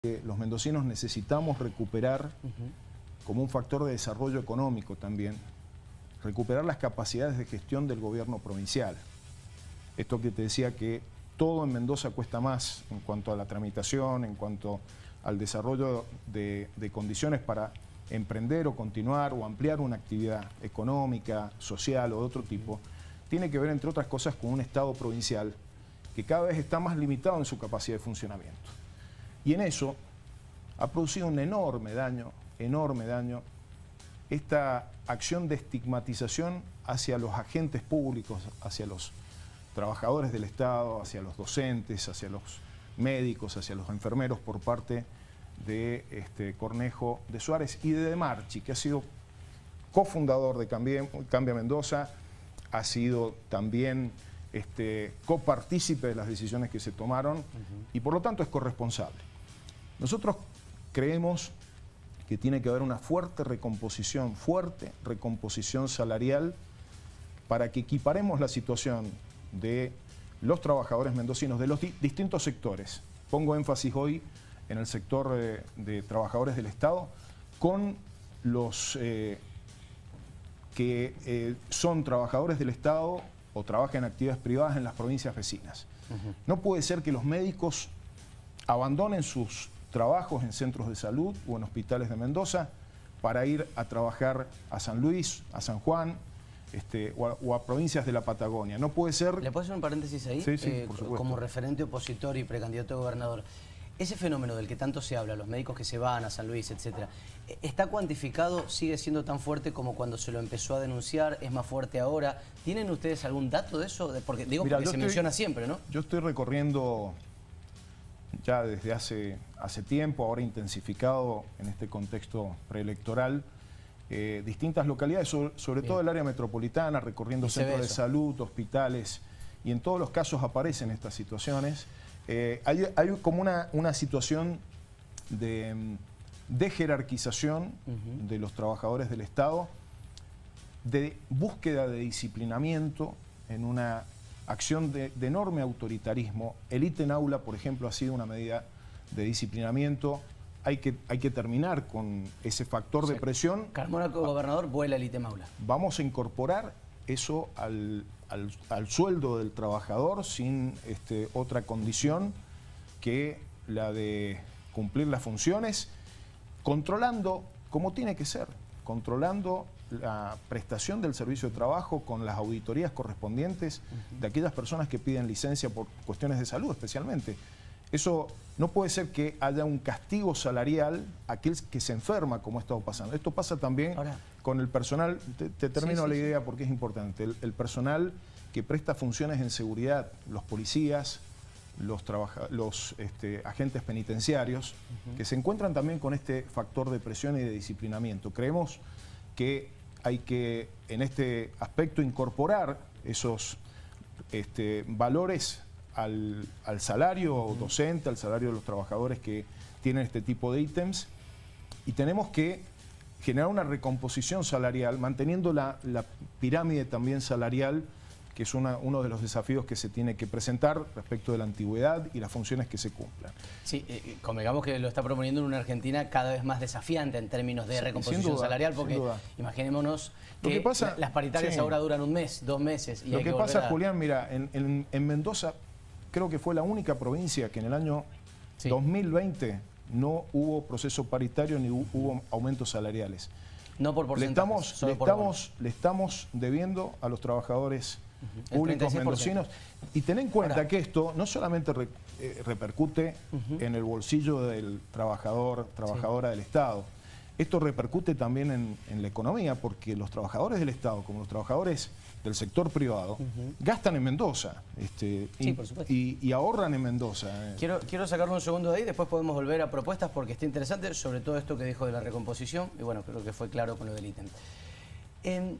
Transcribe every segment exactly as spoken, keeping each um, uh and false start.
que los mendocinos necesitamos recuperar uh-huh. como un factor de desarrollo económico también, recuperar las capacidades de gestión del gobierno provincial. Esto que te decía que todo en Mendoza cuesta más en cuanto a la tramitación, en cuanto al desarrollo de, de condiciones para emprender o continuar o ampliar una actividad económica, social o de otro tipo, tiene que ver, entre otras cosas, con un Estado provincial que cada vez está más limitado en su capacidad de funcionamiento. Y en eso ha producido un enorme daño, enorme daño, esta acción de estigmatización hacia los agentes públicos, hacia los trabajadores del Estado, hacia los docentes, hacia los médicos, hacia los enfermeros por parte de este, Cornejo de Suárez y de De Marchi, que ha sido cofundador de Cambia, Cambia Mendoza, ha sido también este, copartícipe de las decisiones que se tomaron uh-huh. y por lo tanto es corresponsable. Nosotros creemos que tiene que haber una fuerte recomposición, fuerte recomposición salarial para que equiparemos la situación de los trabajadores mendocinos de los di distintos sectores. Pongo énfasis hoy en el sector eh, de trabajadores del Estado con los eh, que eh, son trabajadores del Estado o trabajan en actividades privadas en las provincias vecinas. Uh-huh. No puede ser que los médicos abandonen sus trabajos en centros de salud o en hospitales de Mendoza para ir a trabajar a San Luis, a San Juan, Este, o, a, o a provincias de la Patagonia. No puede ser... ¿Le puedo hacer un paréntesis ahí? Sí, sí, eh, por supuesto. Como referente opositor y precandidato a gobernador. Ese fenómeno del que tanto se habla, los médicos que se van a San Luis, etcétera, ¿está cuantificado? ¿Sigue siendo tan fuerte como cuando se lo empezó a denunciar? ¿Es más fuerte ahora? ¿Tienen ustedes algún dato de eso? Porque digo, Mirá, porque se estoy, menciona siempre, ¿no? Yo estoy recorriendo ya desde hace, hace tiempo, ahora intensificado en este contexto preelectoral, Eh, distintas localidades, sobre, sobre todo el área metropolitana, recorriendo centros de salud, hospitales, y en todos los casos aparecen estas situaciones. Eh, hay, hay como una, una situación de, de jerarquización uh-huh. de los trabajadores del Estado, de búsqueda de disciplinamiento en una acción de, de enorme autoritarismo. El ítem aula, por ejemplo, ha sido una medida de disciplinamiento. Hay que, hay que terminar con ese factor sí. de presión. Carmona, gobernador, vuela el ítem aula. Vamos a incorporar eso al, al, al sueldo del trabajador sin este, otra condición que la de cumplir las funciones, controlando como tiene que ser, controlando la prestación del servicio de trabajo con las auditorías correspondientes uh-huh. de aquellas personas que piden licencia por cuestiones de salud especialmente. Eso no puede ser que haya un castigo salarial a aquel que se enferma, como ha estado pasando. Esto pasa también Ahora, con el personal, te, te termino sí, la sí, idea sí. porque es importante, el, el personal que presta funciones en seguridad, los policías, los, trabaja, los este, agentes penitenciarios, uh-huh. que se encuentran también con este factor de presión y de disciplinamiento. Creemos que hay que, en este aspecto, incorporar esos este, valores Al, al salario docente, al salario de los trabajadores que tienen este tipo de ítems, y tenemos que generar una recomposición salarial, manteniendo la, la pirámide también salarial, que es una, uno de los desafíos que se tiene que presentar respecto de la antigüedad y las funciones que se cumplan. Sí, eh, convengamos que lo está proponiendo en una Argentina cada vez más desafiante en términos de sí, recomposición duda, salarial, porque imaginémonos que, lo que pasa, las paritarias sí. ahora duran un mes, dos meses. Y lo hay que, que pasa, a... Julián, mira, en, en, en Mendoza creo que fue la única provincia que en el año sí. dos mil veinte no hubo proceso paritario ni hubo aumentos salariales. No por porcentajes, le estamos, solo le por estamos, le estamos debiendo a los trabajadores uh-huh. públicos mendocinos. Y ten en cuenta Ahora. que esto no solamente re, eh, repercute uh-huh. en el bolsillo del trabajador, trabajadora sí. del Estado. Esto repercute también en, en la economía, porque los trabajadores del Estado, como los trabajadores del sector privado, uh-huh. gastan en Mendoza este, sí, y, por supuesto. y, y ahorran en Mendoza. Quiero, quiero sacarlo un segundo de ahí, después podemos volver a propuestas porque está interesante, sobre todo esto que dijo de la recomposición, y bueno, creo que fue claro con lo del ítem. Eh,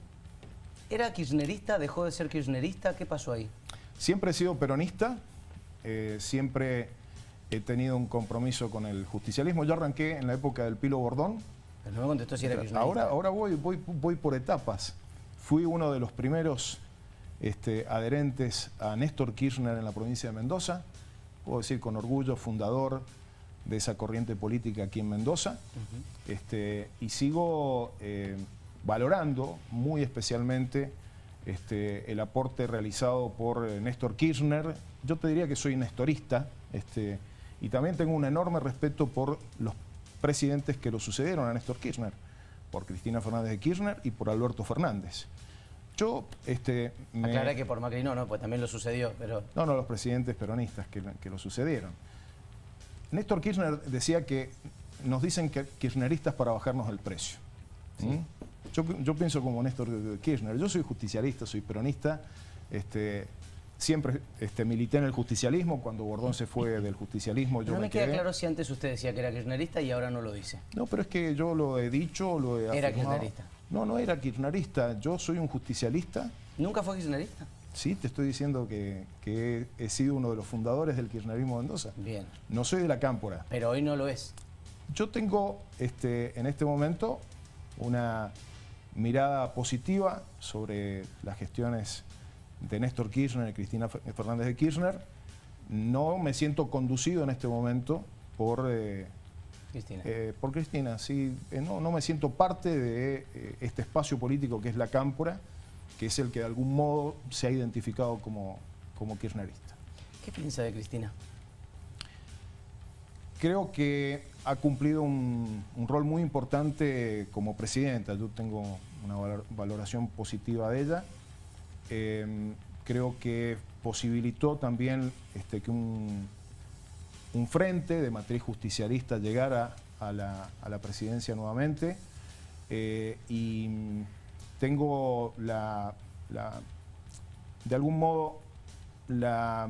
¿Era kirchnerista? ¿Dejó de ser kirchnerista? ¿Qué pasó ahí? Siempre he sido peronista, eh, siempre he tenido un compromiso con el justicialismo. Yo arranqué en la época del Pilo Bordón. Pero no me contestó si era kirchnerista. Ahora, ahora voy, voy, voy por etapas. Fui uno de los primeros este, adherentes a Néstor Kirchner en la provincia de Mendoza. Puedo decir con orgullo, fundador de esa corriente política aquí en Mendoza. Uh-huh. este, y sigo eh, valorando muy especialmente este, el aporte realizado por Néstor Kirchner. Yo te diría que soy nestorista, este, y también tengo un enorme respeto por los presidentes que lo sucedieron a Néstor Kirchner, por Cristina Fernández de Kirchner y por Alberto Fernández. Yo, este... Me... Aclara que por Macri no, no, pues también lo sucedió, pero... No, no, los presidentes peronistas que, que lo sucedieron. Néstor Kirchner decía que nos dicen que kirchneristas para bajarnos el precio. Sí. ¿Mm? Yo, yo pienso como Néstor Kirchner. Yo soy justicialista, soy peronista. Este, siempre este, milité en el justicialismo. Cuando Bordón se fue del justicialismo, yo no me, me queda quedé. Claro si antes usted decía que era kirchnerista y ahora no lo dice. No, pero es que yo lo he dicho, lo he Era afirmado. kirchnerista. No, no era kirchnerista. Yo soy un justicialista. ¿Nunca fue kirchnerista? Sí, te estoy diciendo que, que he, he sido uno de los fundadores del kirchnerismo de Mendoza. Bien. No soy de la cámpora. Pero hoy no lo es. Yo tengo este, en este momento una mirada positiva sobre las gestiones de Néstor Kirchner y Cristina Fernández de Kirchner. No me siento conducido en este momento por... Eh, Cristina. Eh, por Cristina, sí. Eh, no, no me siento parte de eh, este espacio político que es la cámpora, que es el que de algún modo se ha identificado como, como kirchnerista. ¿Qué piensa de Cristina? Creo que ha cumplido un, un rol muy importante como presidenta. Yo tengo una valoración positiva de ella. Eh, creo que posibilitó también este, que un, un frente de matriz justicialista llegara a la, a la presidencia nuevamente. Eh, y tengo la, la, de algún modo la,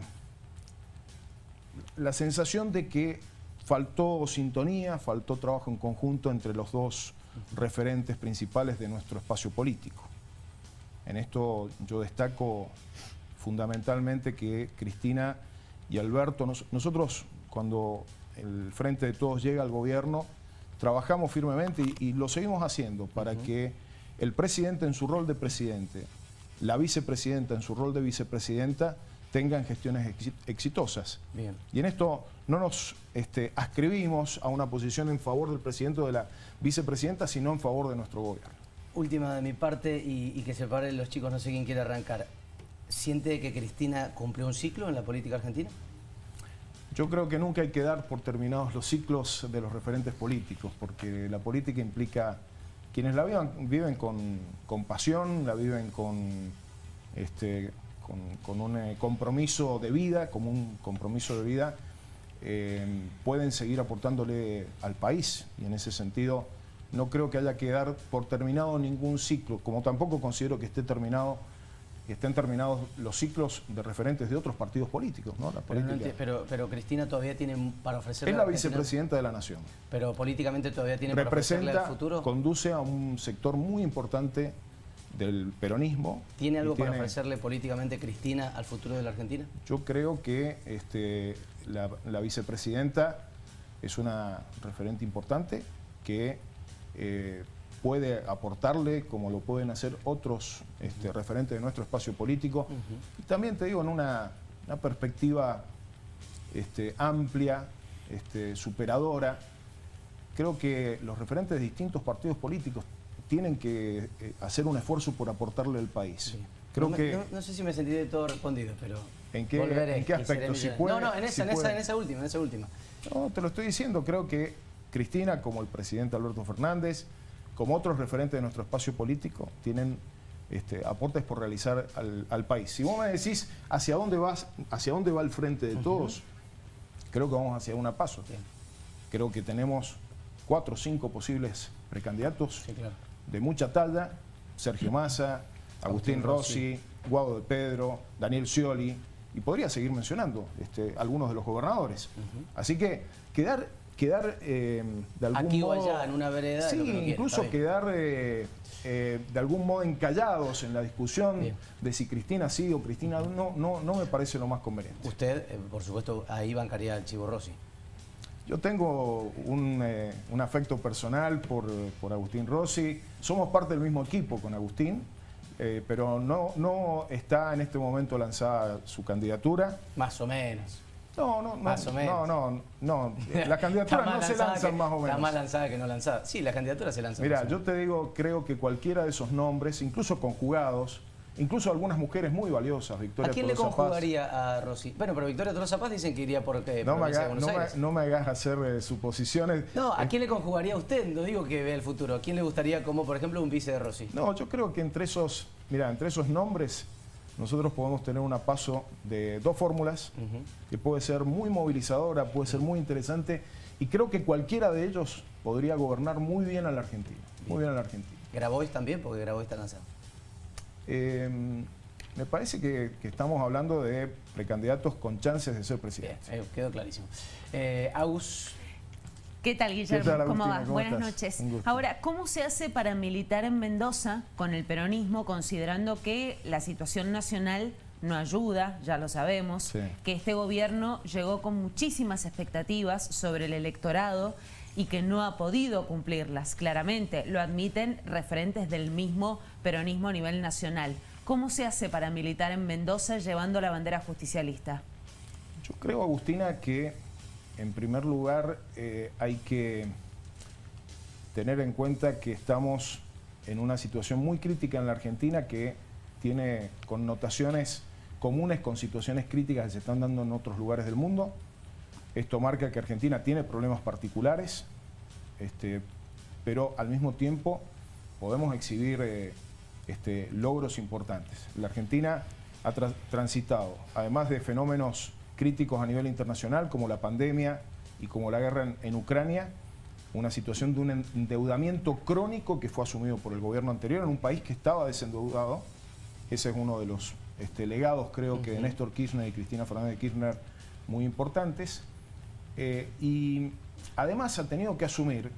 la sensación de que faltó sintonía, faltó trabajo en conjunto entre los dos referentes principales de nuestro espacio político. En esto yo destaco fundamentalmente que Cristina y Alberto, nos, nosotros cuando el Frente de Todos llega al gobierno, trabajamos firmemente y, y lo seguimos haciendo para uh-huh. que el presidente en su rol de presidente, la vicepresidenta en su rol de vicepresidenta, tengan gestiones exitosas. Bien. Y en esto no nos este, ascribimos a una posición en favor del presidente o de la vicepresidenta, sino en favor de nuestro gobierno. Última de mi parte, y, y que se paren los chicos, no sé quién quiere arrancar. ¿Siente que Cristina cumplió un ciclo en la política argentina? Yo creo que nunca hay que dar por terminados los ciclos de los referentes políticos, porque la política implica quienes la viven, viven con, con pasión, la viven con, este, con, con un eh, compromiso de vida, como un compromiso de vida, eh, pueden seguir aportándole al país. Y en ese sentido no creo que haya que dar por terminado ningún ciclo, como tampoco considero que esté terminado que estén terminados los ciclos de referentes de otros partidos políticos, ¿no? La pero, no pero, pero Cristina todavía tiene para ofrecerle... Es la vicepresidenta de la Nación. Pero políticamente todavía tiene para ofrecerle al futuro. Conduce a un sector muy importante del peronismo. ¿Tiene algo tiene, para ofrecerle políticamente Cristina al futuro de la Argentina? Yo creo que este, la, la vicepresidenta es una referente importante que... Eh, puede aportarle, como lo pueden hacer otros este, uh-huh. referentes de nuestro espacio político. Uh-huh. Y también te digo, en una, una perspectiva este, amplia, este, superadora, creo que los referentes de distintos partidos políticos tienen que eh, hacer un esfuerzo por aportarle al país. Sí. Creo no, que, no, no sé si me sentí de todo respondido, pero... ¿En qué, volveré, ¿en qué aspecto? Si puede, no, no, en esa, si en, esa, en esa última, en esa última. No, te lo estoy diciendo, creo que Cristina, como el presidente Alberto Fernández, como otros referentes de nuestro espacio político, tienen este, aportes por realizar al, al país. Si vos me decís hacia dónde vas, hacia dónde va el Frente de Todos, uh-huh. creo que vamos hacia un paso. Bien. Creo que tenemos cuatro o cinco posibles precandidatos sí, claro. de mucha talla: Sergio Massa, Agustín, Agustín Rossi, Rossi, Guado de Pedro, Daniel Scioli, y podría seguir mencionando este, algunos de los gobernadores. Uh-huh. Así que quedar... quedar eh, de algún Aquí modo... o allá, en una vereda... Sí, incluso quedar eh, eh, de algún modo encallados en la discusión bien. De si Cristina sí o Cristina no, no, no me parece lo más conveniente. Usted, eh, por supuesto, ahí bancaría al Chivo Rossi. Yo tengo un, eh, un afecto personal por, por Agustín Rossi. Somos parte del mismo equipo con Agustín, eh, pero no, no está en este momento lanzada su candidatura. Más o menos. No, no, no. Más o menos. No, no, no. Las candidaturas no se lanzan que, más o menos. Está más lanzada que no lanzada. Sí, las candidaturas se lanzan. Mira, yo te digo, creo que cualquiera de esos nombres, incluso conjugados, incluso algunas mujeres muy valiosas, Victoria ¿A quién Tolosa le conjugaría Paz? A Rossi? Bueno, pero Victoria Tolosa Paz dicen que iría por eh, no, me provincia haga, de Buenos no, Aires. me, no me hagas hacer eh, suposiciones. No, ¿a quién le conjugaría a usted? No digo que vea el futuro. ¿A quién le gustaría como, por ejemplo, un vice de Rossi? No, yo creo que entre esos, mira, entre esos nombres nosotros podemos tener una paso de dos fórmulas, uh-huh. que puede ser muy movilizadora, puede ser muy interesante, y creo que cualquiera de ellos podría gobernar muy bien a la Argentina. Bien. Muy bien a la Argentina. ¿Grabois también? Porque Grabois está lanzado. Eh, me parece que, que estamos hablando de precandidatos con chances de ser presidente. Bien, eh, quedó clarísimo. Eh, Agus... ¿Qué tal, Guillermo? ¿Qué tal, ¿Cómo va? ¿Cómo Buenas estás? noches. Ahora, ¿cómo se hace para militar en Mendoza con el peronismo, considerando que la situación nacional no ayuda, ya lo sabemos, sí. que este gobierno llegó con muchísimas expectativas sobre el electorado y que no ha podido cumplirlas? Claramente, lo admiten referentes del mismo peronismo a nivel nacional. ¿Cómo se hace para militar en Mendoza llevando la bandera justicialista? Yo creo, Agustina, que en primer lugar eh, hay que tener en cuenta que estamos en una situación muy crítica en la Argentina que tiene connotaciones comunes con situaciones críticas que se están dando en otros lugares del mundo. Esto marca que Argentina tiene problemas particulares, este, pero al mismo tiempo podemos exhibir eh, este, logros importantes. La Argentina ha tra transitado, además de fenómenos críticos a nivel internacional, como la pandemia y como la guerra en, en Ucrania, una situación de un endeudamiento crónico que fue asumido por el gobierno anterior en un país que estaba desendeudado. Ese es uno de los este, legados, creo uh-huh. que de Néstor Kirchner y Cristina Fernández de Kirchner, muy importantes. Eh, y además ha tenido que asumir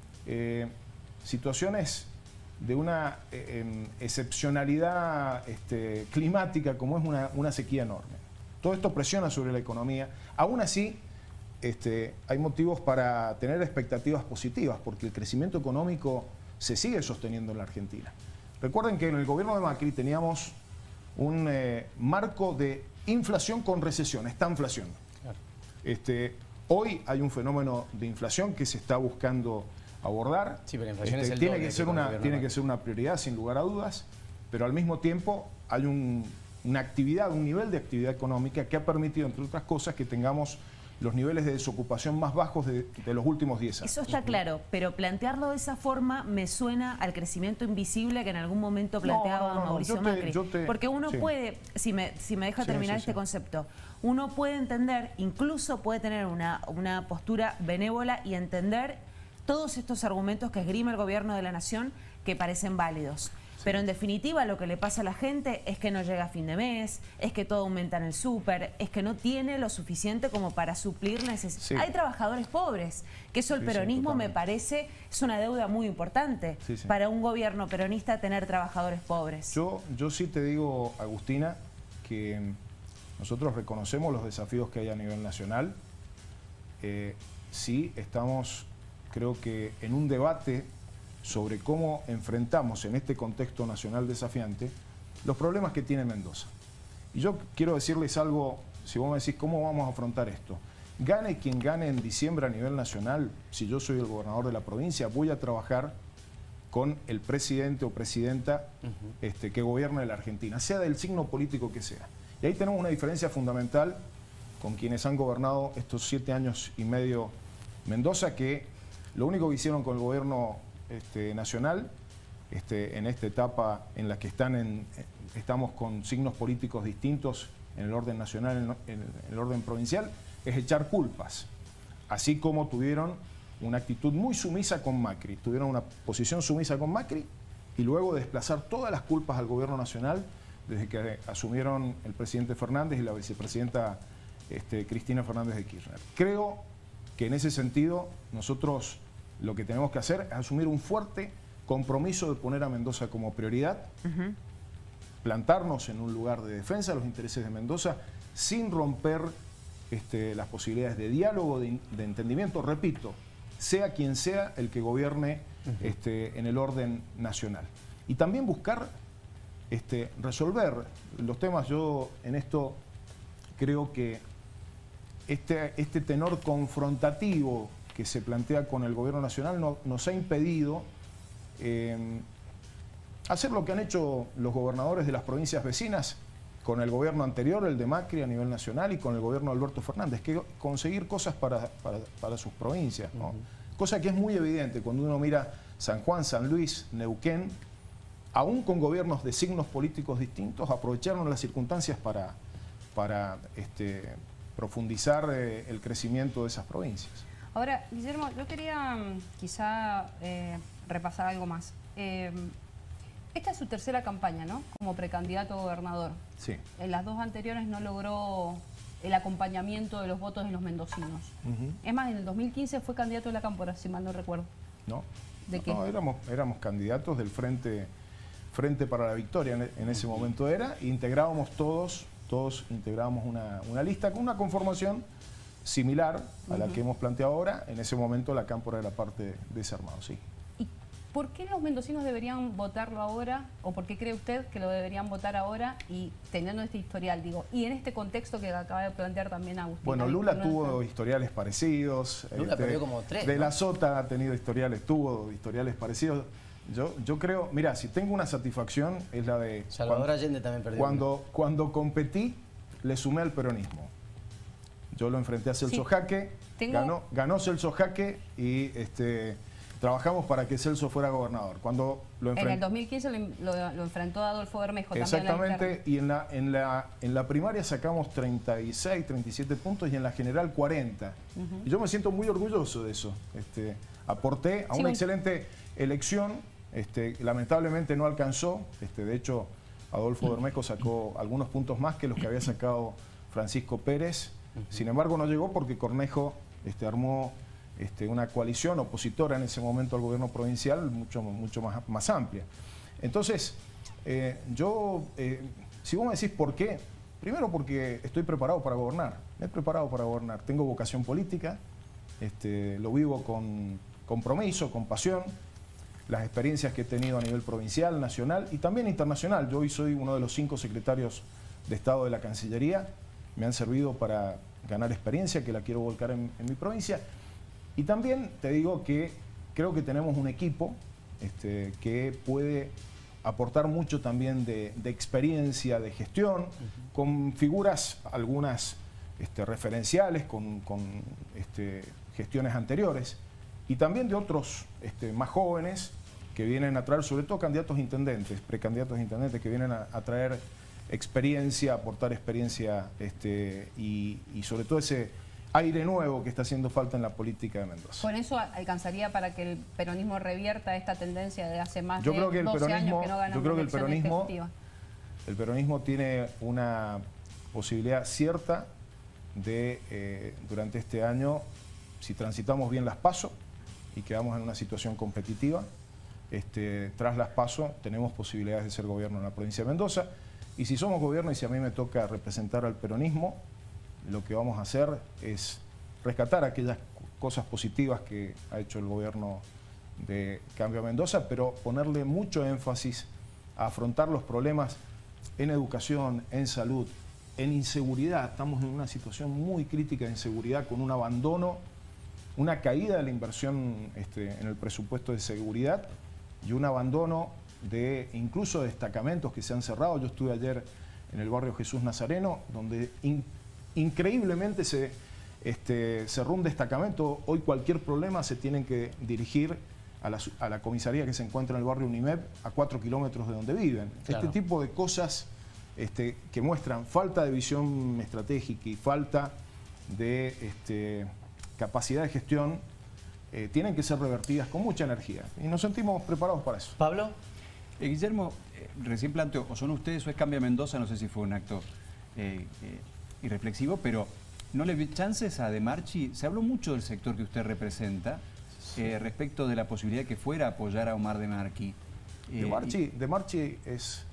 eh, situaciones de una eh, excepcionalidad este, climática, como es una, una sequía enorme. Todo esto presiona sobre la economía. Aún así, este, hay motivos para tener expectativas positivas, porque el crecimiento económico se sigue sosteniendo en la Argentina. Recuerden que en el gobierno de Macri teníamos un eh, marco de inflación con recesión, estanflación. Claro. Este, hoy hay un fenómeno de inflación que se está buscando abordar. Sí, pero la inflación este, es el tiene doble que ser una Tiene que ser una prioridad, sin lugar a dudas, pero al mismo tiempo hay un... una actividad, un nivel de actividad económica que ha permitido, entre otras cosas, que tengamos los niveles de desocupación más bajos de, de los últimos diez años. Eso está claro, pero plantearlo de esa forma me suena al crecimiento invisible que en algún momento planteaba no, no, no, Mauricio no, yo te, Macri. yo te, Porque uno sí. puede, si me, si me deja sí, terminar sí, este sí. concepto, uno puede entender, incluso puede tener una, una postura benévola y entender todos estos argumentos que esgrime el gobierno de la nación que parecen válidos. Pero en definitiva lo que le pasa a la gente es que no llega a fin de mes, es que todo aumenta en el súper, es que no tiene lo suficiente como para suplir necesidades. Sí. Hay trabajadores pobres, que eso el sí, peronismo sí, me parece es una deuda muy importante sí, sí. para un gobierno peronista tener trabajadores pobres. Yo, yo sí te digo, Agustina, que nosotros reconocemos los desafíos que hay a nivel nacional. Eh, sí estamos, creo que en un debate sobre cómo enfrentamos en este contexto nacional desafiante los problemas que tiene Mendoza. Y yo quiero decirles algo, si vos me decís cómo vamos a afrontar esto. Gane quien gane en diciembre a nivel nacional, si yo soy el gobernador de la provincia, voy a trabajar con el presidente o presidenta uh-huh. este, que gobierne la Argentina, sea del signo político que sea. Y ahí tenemos una diferencia fundamental con quienes han gobernado estos siete años y medio Mendoza, que lo único que hicieron con el gobierno Este, nacional, este, en esta etapa en la que están en, estamos con signos políticos distintos en el orden nacional, en, en el orden provincial, es echar culpas. Así como tuvieron una actitud muy sumisa con Macri, tuvieron una posición sumisa con Macri y luego desplazar todas las culpas al gobierno nacional desde que asumieron el presidente Fernández y la vicepresidenta este, Cristina Fernández de Kirchner. Creo que en ese sentido nosotros lo que tenemos que hacer es asumir un fuerte compromiso de poner a Mendoza como prioridad, uh-huh. plantarnos en un lugar de defensa de los intereses de Mendoza sin romper este, las posibilidades de diálogo, de, de entendimiento, repito, sea quien sea el que gobierne uh-huh. este, en el orden nacional. Y también buscar este, resolver los temas. Yo en esto creo que este, este tenor confrontativo que se plantea con el gobierno nacional no, nos ha impedido eh, hacer lo que han hecho los gobernadores de las provincias vecinas con el gobierno anterior, el de Macri a nivel nacional, y con el gobierno de Alberto Fernández, que conseguir cosas para, para, para sus provincias, ¿no? Uh-huh. Cosa que es muy evidente cuando uno mira San Juan, San Luis, Neuquén, aún con gobiernos de signos políticos distintos, aprovecharon las circunstancias para, para este, profundizar eh, el crecimiento de esas provincias. Ahora, Guillermo, yo quería quizá eh, repasar algo más. Eh, esta es su tercera campaña, ¿no? Como precandidato a gobernador. Sí. En las dos anteriores no logró el acompañamiento de los votos de los mendocinos. Uh-huh. Es más, en el dos mil quince fue candidato de la Cámpora, si mal no recuerdo. No. ¿De qué? No, éramos, éramos candidatos del Frente, Frente para la Victoria, en, en ese momento era, e integrábamos todos, todos integrábamos una, una lista con una conformación similar a uh-huh. la que hemos planteado ahora. En ese momento la Cámpora era parte de ese armado, sí. ¿Y por qué los mendocinos deberían votarlo ahora? ¿O por qué cree usted que lo deberían votar ahora y teniendo este historial, digo? Y en este contexto que acaba de plantear también Agustín. Bueno, Lula tuvo historiales parecidos. Lula este, perdió como tres, De ¿no? la Sota ha tenido historiales, tuvo historiales parecidos. Yo, yo creo, mira, si tengo una satisfacción es la de... Salvador cuando, Allende también perdió. Cuando, cuando competí, le sumé al peronismo. Yo lo enfrenté a Celso sí. Jaque, Tengo... ganó, ganó Celso Jaque y este, trabajamos para que Celso fuera gobernador. Cuando lo enfrent... En el dos mil quince lo, lo, lo enfrentó Adolfo Bermejo. Exactamente, y en la, en, la, en la primaria sacamos treinta y seis, treinta y siete puntos y en la general cuarenta. Uh-huh. Y yo me siento muy orgulloso de eso. Este, aporté a sí, una un... excelente elección, este, lamentablemente no alcanzó. Este, de hecho, Adolfo Bermejo sacó algunos puntos más que los que había sacado Francisco Pérez. Sin embargo, no llegó porque Cornejo este, armó este, una coalición opositora en ese momento al gobierno provincial mucho, mucho más, más amplia. Entonces, eh, yo, eh, si vos me decís por qué, primero porque estoy preparado para gobernar, me he preparado para gobernar, tengo vocación política, este, lo vivo con compromiso, con pasión, las experiencias que he tenido a nivel provincial, nacional y también internacional. Yo hoy soy uno de los cinco secretarios de Estado de la Cancillería. Me han servido para ganar experiencia, que la quiero volcar en, en mi provincia. Y también te digo que creo que tenemos un equipo este, que puede aportar mucho también de, de experiencia, de gestión, uh-huh. con figuras, algunas este, referenciales, con, con este, gestiones anteriores, y también de otros este, más jóvenes que vienen a traer, sobre todo candidatos a intendentes, precandidatos a intendentes, que vienen a, a traer experiencia, aportar experiencia este, y, y sobre todo ese aire nuevo que está haciendo falta en la política de Mendoza. ¿Con eso alcanzaría para que el peronismo revierta esta tendencia de hace más yo de creo que el doce peronismo, años que no gana yo creo que el peronismo, ejecutiva? el peronismo tiene una posibilidad cierta de, eh, durante este año, si transitamos bien las PASO y quedamos en una situación competitiva, este, tras las PASO tenemos posibilidades de ser gobierno en la provincia de Mendoza. Y si somos gobierno y si a mí me toca representar al peronismo, lo que vamos a hacer es rescatar aquellas cosas positivas que ha hecho el gobierno de Cambio Mendoza, pero ponerle mucho énfasis a afrontar los problemas en educación, en salud, en inseguridad. Estamos en una situación muy crítica de inseguridad, con un abandono, una caída de la inversión este, en el presupuesto de seguridad y un abandono de incluso destacamentos que se han cerrado. Yo estuve ayer en el barrio Jesús Nazareno, donde in, increíblemente se este, cerró un destacamento. Hoy cualquier problema se tienen que dirigir a la, a la comisaría que se encuentra en el barrio Unimep, a cuatro kilómetros de donde viven. Claro. Este tipo de cosas este, que muestran falta de visión estratégica y falta de este, capacidad de gestión, eh, tienen que ser revertidas con mucha energía. Y nos sentimos preparados para eso. ¿Pablo? Eh, Guillermo, eh, recién planteó, o son ustedes o es Cambia Mendoza, no sé si fue un acto eh, eh, irreflexivo, pero ¿no le vi chances a De Marchi? Se habló mucho del sector que usted representa, sí. eh, respecto de la posibilidad de que fuera a apoyar a Omar De Marchi. Eh, De Marchi, y... De Marchi es,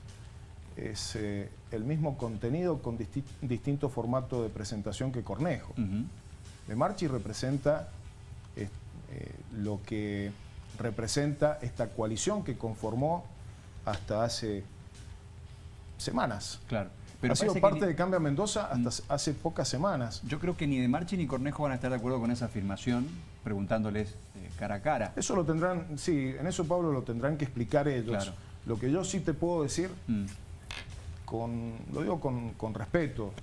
es eh, el mismo contenido con disti distinto formato de presentación que Cornejo. Uh-huh. De Marchi representa eh, eh, lo que representa esta coalición que conformó hasta hace semanas. Claro. Pero ha sido parece parte que ni- de Cambia Mendoza hasta hace pocas semanas. Yo creo que ni De Marchi ni Cornejo van a estar de acuerdo con esa afirmación, preguntándoles eh, cara a cara. Eso lo tendrán, sí, en eso, Pablo, lo tendrán que explicar ellos. Claro. Lo que yo sí te puedo decir, Mm. con, lo digo con, con respeto,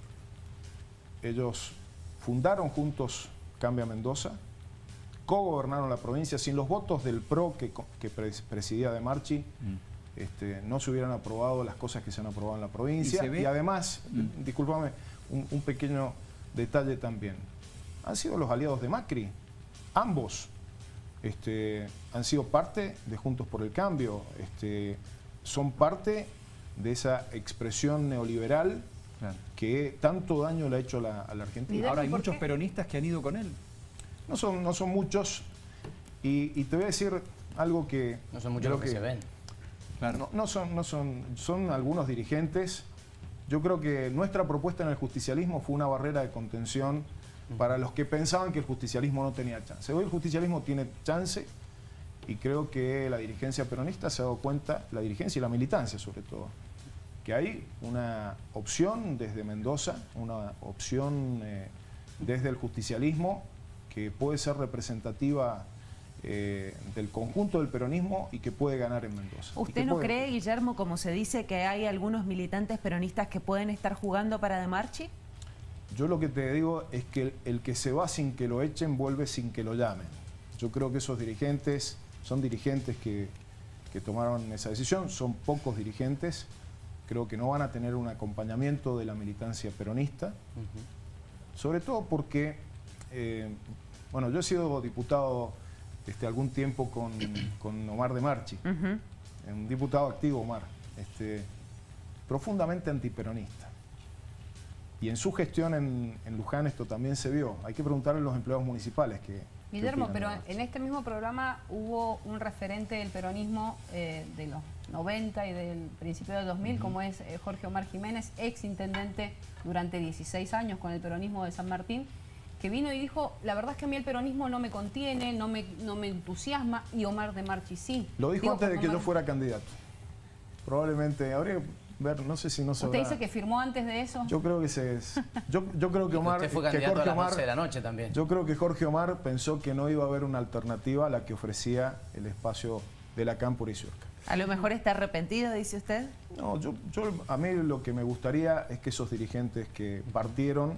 ellos fundaron juntos Cambia Mendoza, co-gobernaron la provincia, sin los votos del P R O que, que pres- presidía De Marchi, Mm. este, no se hubieran aprobado las cosas que se han aprobado en la provincia. ¿Y se ve? Y además, Mm. discúlpame, un, un pequeño detalle también. Han sido los aliados de Macri, ambos este, han sido parte de Juntos por el Cambio, este, son parte de esa expresión neoliberal Claro. que tanto daño le ha hecho a la, a la Argentina. Mira, Ahora hay ¿por muchos qué? peronistas que han ido con él. No son, no son muchos, y, y te voy a decir algo que... No son muchos creo los que se ven. Claro. No, no son, no son, son algunos dirigentes. Yo creo que nuestra propuesta en el justicialismo fue una barrera de contención para los que pensaban que el justicialismo no tenía chance. Hoy el justicialismo tiene chance y creo que la dirigencia peronista se ha dado cuenta, la dirigencia y la militancia sobre todo, que hay una opción desde Mendoza, una opción eh, desde el justicialismo que puede ser representativa eh, del conjunto del peronismo y que puede ganar en Mendoza. Y ¿Usted que no puede- cree, Guillermo, como se dice, que hay algunos militantes peronistas que pueden estar jugando para De Marchi? Yo lo que te digo es que el, el que se va sin que lo echen vuelve sin que lo llamen. Yo creo que esos dirigentes son dirigentes que, que tomaron esa decisión, son pocos dirigentes, creo que no van a tener un acompañamiento de la militancia peronista, sobre todo porque, eh, bueno, yo he sido diputado este, algún tiempo con, con Omar De Marchi, Ujú. un diputado activo, Omar, este, profundamente antiperonista. Y en su gestión en, en Luján esto también se vio. Hay que preguntarle a los empleados municipales que... qué Guillermo, opinan pero de Marchi. en este mismo programa hubo un referente del peronismo eh, de los noventa y del principio del dos mil, como es eh, Jorge Omar Jiménez, ex intendente durante dieciséis años con el peronismo de San Martín, que vino y dijo, la verdad es que a mí el peronismo no me contiene, no me, no me entusiasma, y Omar De Marchi sí. Lo dijo Digo, antes de como que yo Omar- fuera candidato. Probablemente, habría que ver, no sé si no se ¿Usted habrá- dice que firmó antes de eso? Yo creo que se... Yo, yo creo que Omar... Usted fue que candidato a Jorge las Omar- once de la noche también. Yo creo que Jorge Omar pensó que no iba a haber una alternativa a la que ofrecía el espacio de la Cámpora y Surca. A lo mejor está arrepentido, dice usted. No, yo, yo a mí lo que me gustaría es que esos dirigentes que partieron,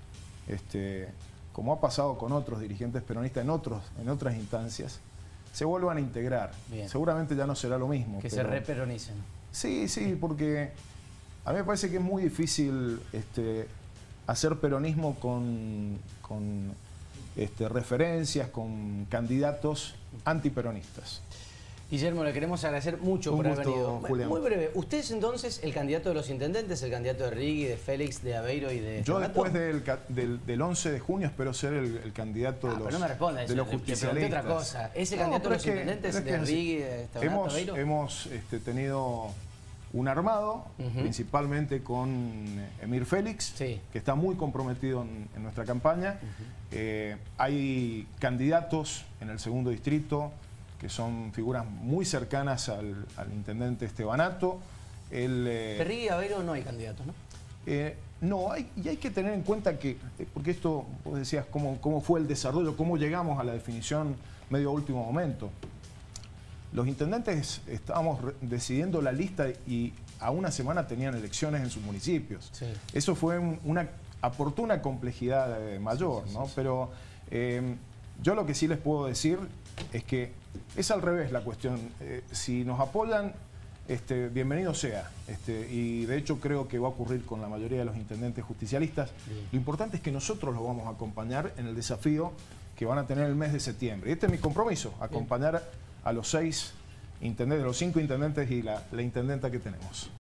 este, como ha pasado con otros dirigentes peronistas en, otros, en otras instancias, se vuelvan a integrar. Bien. Seguramente ya no será lo mismo. Que se pero- reperonicen. Sí, sí, porque a mí me parece que es muy difícil este, hacer peronismo con, con este, referencias, con candidatos antiperonistas. Guillermo, le queremos agradecer mucho Un por haber gusto, venido. Julián. Muy breve, ¿usted es entonces el candidato de los intendentes, el candidato de Rigui, de Félix, de Aveiro y de... Yo Donato? después del, ca- del, del once de junio espero ser el, el candidato Ah, de los, pero no me responda de eso, los le- le pregunté justicialistas. otra cosa. ¿Ese No, candidato pero de los es que- intendentes pero es de que Rigui, de Donato, hemos, Aveiro? hemos este, tenido un armado, Ujú. principalmente con Emir Félix, Sí. que está muy comprometido en, en nuestra campaña. Eh, hay candidatos en el segundo distrito que son figuras muy cercanas al, al intendente Estebanato. Él, eh, De Rigui y Aveiro no hay candidatos, ¿no? eh, no, hay, y hay que tener en cuenta que, eh, porque esto, vos decías, cómo, cómo fue el desarrollo, cómo llegamos a la definición medio a último momento. Los intendentes estábamos re- decidiendo la lista y a una semana tenían elecciones en sus municipios. Sí. Eso fue un- una, aportó una complejidad eh, mayor, Sí, sí, ¿no? sí. Pero eh, yo lo que sí les puedo decir es que es al revés la cuestión. Eh, si nos apoyan, este, bienvenido sea. Este, y de hecho creo que va a ocurrir con la mayoría de los intendentes justicialistas. Bien. Lo importante es que nosotros los vamos a acompañar en el desafío que van a tener el mes de septiembre. Y este es mi compromiso, acompañar a los seis intendentes, los cinco intendentes y la, la intendenta que tenemos.